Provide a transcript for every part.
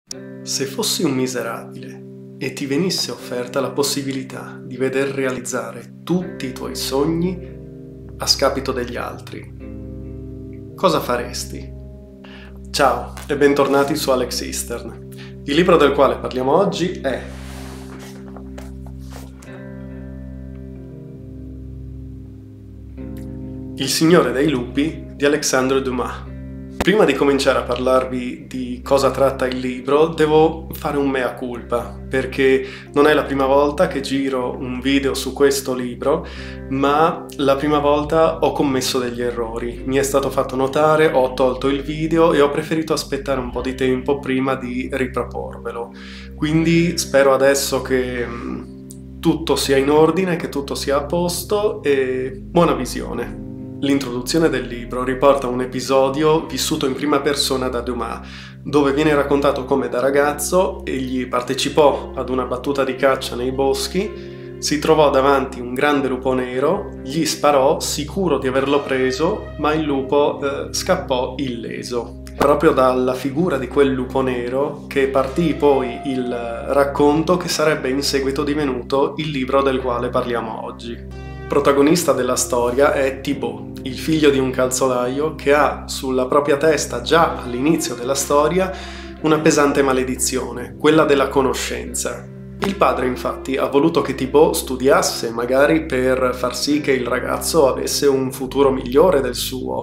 Se fossi un miserabile e ti venisse offerta la possibilità di veder realizzare tutti i tuoi sogni a scapito degli altri, cosa faresti? Ciao e bentornati su Alex Eastern. Il libro del quale parliamo oggi è Il Signore dei Lupi di Alexandre Dumas. Prima di cominciare a parlarvi di cosa tratta il libro, devo fare un mea culpa, perché non è la prima volta che giro un video su questo libro, ma la prima volta ho commesso degli errori. Mi è stato fatto notare, ho tolto il video e ho preferito aspettare un po' di tempo prima di riproporvelo. Quindi spero adesso che tutto sia in ordine, che tutto sia a posto e buona visione. L'introduzione del libro riporta un episodio vissuto in prima persona da Dumas, dove viene raccontato come da ragazzo egli partecipò ad una battuta di caccia nei boschi, si trovò davanti un grande lupo nero, gli sparò sicuro di averlo preso, ma il lupo scappò illeso. Proprio dalla figura di quel lupo nero che partì poi il racconto che sarebbe in seguito divenuto il libro del quale parliamo oggi. Protagonista della storia è Thibaut, il figlio di un calzolaio che ha sulla propria testa già all'inizio della storia una pesante maledizione, quella della conoscenza. Il padre infatti ha voluto che Thibaut studiasse, magari per far sì che il ragazzo avesse un futuro migliore del suo,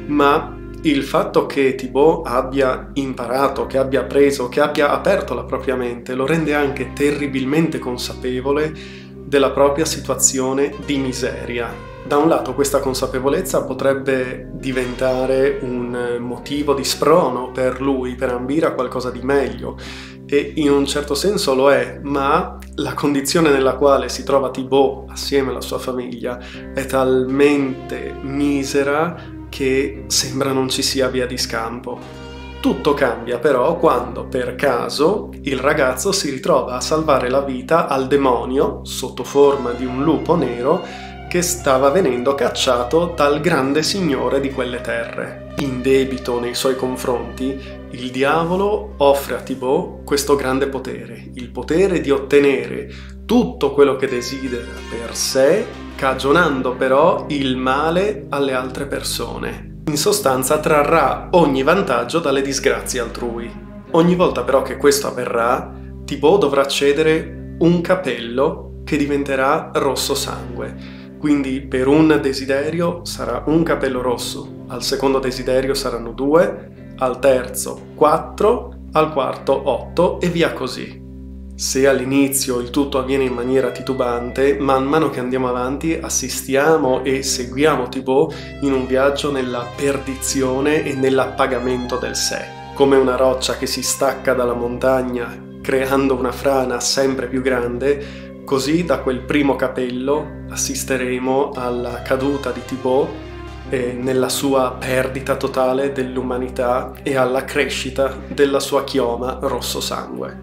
ma il fatto che Thibaut abbia imparato, che abbia appreso, che abbia aperto la propria mente lo rende anche terribilmente consapevole della propria situazione di miseria. Da un lato questa consapevolezza potrebbe diventare un motivo di sprono per lui, per ambire a qualcosa di meglio, e in un certo senso lo è, ma la condizione nella quale si trova Thibaut assieme alla sua famiglia è talmente misera che sembra non ci sia via di scampo. Tutto cambia però quando, per caso, il ragazzo si ritrova a salvare la vita al demonio, sotto forma di un lupo nero, che stava venendo cacciato dal grande signore di quelle terre. In debito nei suoi confronti, il diavolo offre a Thibaut questo grande potere, il potere di ottenere tutto quello che desidera per sé, cagionando però il male alle altre persone. In sostanza trarrà ogni vantaggio dalle disgrazie altrui. Ogni volta però che questo avverrà, Thibaut dovrà cedere un capello che diventerà rosso sangue. Quindi per un desiderio sarà un capello rosso, al secondo desiderio saranno 2, al terzo 4, al quarto 8 e via così. Se all'inizio il tutto avviene in maniera titubante, man mano che andiamo avanti assistiamo e seguiamo Thibaut in un viaggio nella perdizione e nell'appagamento del sé. Come una roccia che si stacca dalla montagna creando una frana sempre più grande, così da quel primo capello assisteremo alla caduta di Thibaut nella sua perdita totale dell'umanità e alla crescita della sua chioma rosso sangue.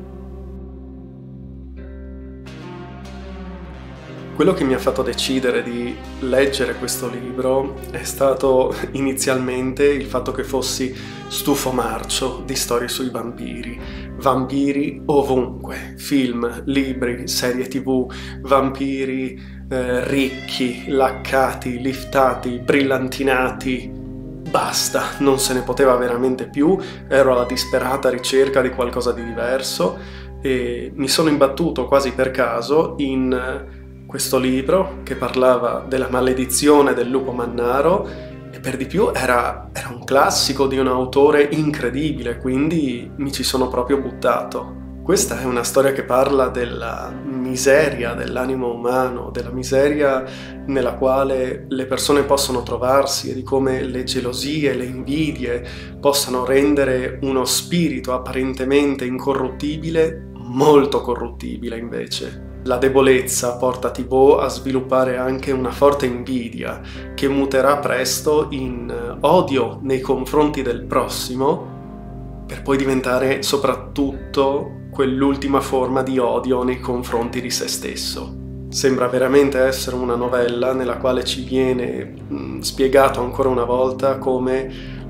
Quello che mi ha fatto decidere di leggere questo libro è stato inizialmente il fatto che fossi stufo marcio di storie sui vampiri. Vampiri ovunque, film, libri, serie TV, vampiri ricchi, laccati, liftati, brillantinati. Basta, non se ne poteva veramente più, ero alla disperata ricerca di qualcosa di diverso e mi sono imbattuto quasi per caso in questo libro che parlava della maledizione del lupo mannaro e per di più era un classico di un autore incredibile, quindi mi ci sono proprio buttato. Questa è una storia che parla della miseria dell'animo umano, della miseria nella quale le persone possono trovarsi e di come le gelosie, le invidie possano rendere uno spirito apparentemente incorruttibile molto corruttibile invece. La debolezza porta Thibaut a sviluppare anche una forte invidia che muterà presto in odio nei confronti del prossimo per poi diventare soprattutto quell'ultima forma di odio nei confronti di se stesso. Sembra veramente essere una novella nella quale ci viene spiegato ancora una volta come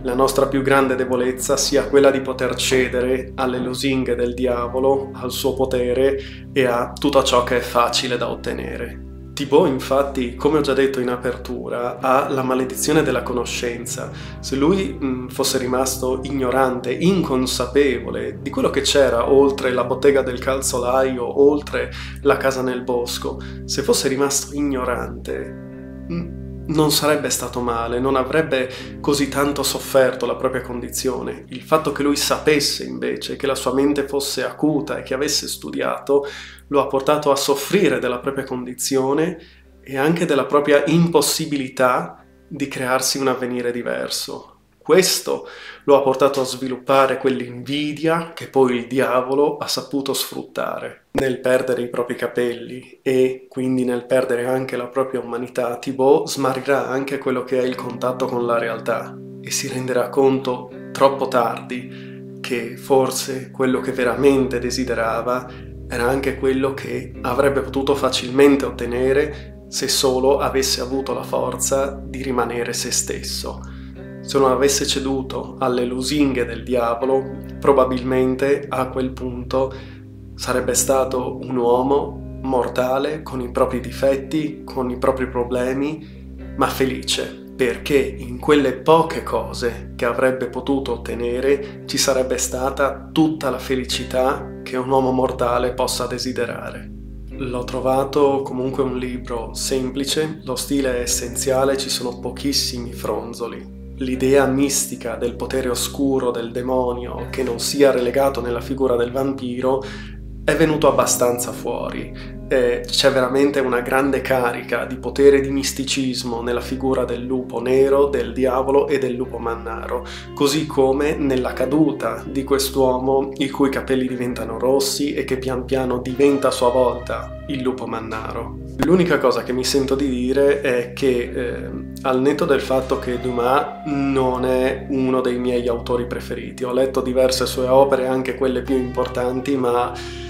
la nostra più grande debolezza sia quella di poter cedere alle lusinghe del diavolo, al suo potere e a tutto ciò che è facile da ottenere. Thibaut, infatti, come ho già detto in apertura, ha la maledizione della conoscenza. Se lui fosse rimasto ignorante, inconsapevole di quello che c'era oltre la bottega del calzolaio, oltre la casa nel bosco, se fosse rimasto ignorante, non sarebbe stato male, non avrebbe così tanto sofferto la propria condizione. Il fatto che lui sapesse invece, che la sua mente fosse acuta e che avesse studiato, lo ha portato a soffrire della propria condizione e anche della propria impossibilità di crearsi un avvenire diverso. Questo lo ha portato a sviluppare quell'invidia che poi il diavolo ha saputo sfruttare. Nel perdere i propri capelli e quindi nel perdere anche la propria umanità, Thibaut smarrirà anche quello che è il contatto con la realtà e si renderà conto troppo tardi che forse quello che veramente desiderava era anche quello che avrebbe potuto facilmente ottenere se solo avesse avuto la forza di rimanere se stesso. Se non avesse ceduto alle lusinghe del diavolo, probabilmente a quel punto sarebbe stato un uomo mortale, con i propri difetti, con i propri problemi, ma felice, perché in quelle poche cose che avrebbe potuto ottenere ci sarebbe stata tutta la felicità che un uomo mortale possa desiderare. L'ho trovato comunque un libro semplice, lo stile è essenziale, ci sono pochissimi fronzoli. L'idea mistica del potere oscuro del demonio, che non sia relegato nella figura del vampiro, è venuto abbastanza fuori. C'è veramente una grande carica di potere e di misticismo nella figura del lupo nero, del diavolo e del lupo mannaro, così come nella caduta di quest'uomo i cui capelli diventano rossi e che pian piano diventa a sua volta il lupo mannaro. L'unica cosa che mi sento di dire è che al netto del fatto che Dumas non è uno dei miei autori preferiti, ho letto diverse sue opere, anche quelle più importanti, ma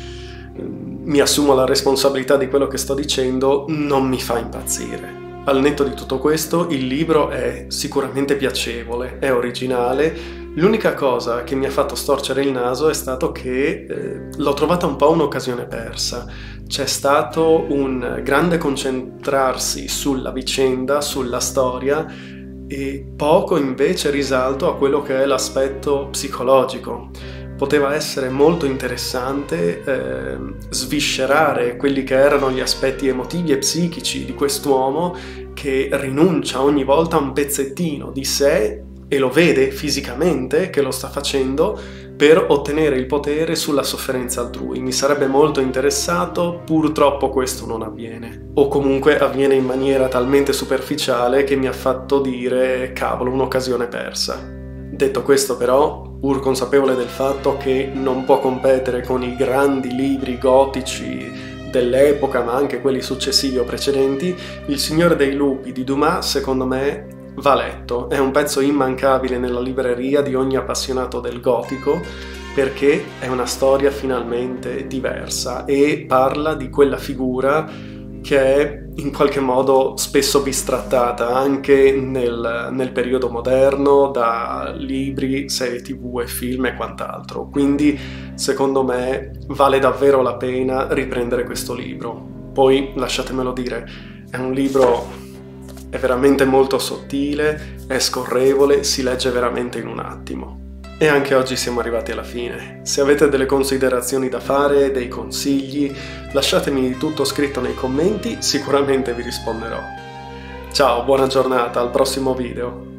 mi assumo la responsabilità di quello che sto dicendo, non mi fa impazzire. Al netto di tutto questo, il libro è sicuramente piacevole, è originale. L'unica cosa che mi ha fatto storcere il naso è stato che l'ho trovata un po' un'occasione persa. C'è stato un grande concentrarsi sulla vicenda, sulla storia, e poco invece risalto a quello che è l'aspetto psicologico. Poteva essere molto interessante sviscerare quelli che erano gli aspetti emotivi e psichici di quest'uomo che rinuncia ogni volta a un pezzettino di sé e lo vede fisicamente che lo sta facendo per ottenere il potere sulla sofferenza altrui. Mi sarebbe molto interessato, purtroppo questo non avviene. O comunque avviene in maniera talmente superficiale che mi ha fatto dire cavolo, un'occasione persa. Detto questo però, pur consapevole del fatto che non può competere con i grandi libri gotici dell'epoca, ma anche quelli successivi o precedenti, Il Signore dei Lupi di Dumas, secondo me, va letto. È un pezzo immancabile nella libreria di ogni appassionato del gotico, perché è una storia finalmente diversa e parla di quella figura che è in qualche modo spesso bistrattata anche nel periodo moderno da libri, serie TV e film e quant'altro. Quindi secondo me vale davvero la pena riprendere questo libro. Poi lasciatemelo dire, è un libro, è veramente molto sottile, è scorrevole, si legge veramente in un attimo. E anche oggi siamo arrivati alla fine. Se avete delle considerazioni da fare, dei consigli, lasciatemi tutto scritto nei commenti, sicuramente vi risponderò. Ciao, buona giornata, al prossimo video.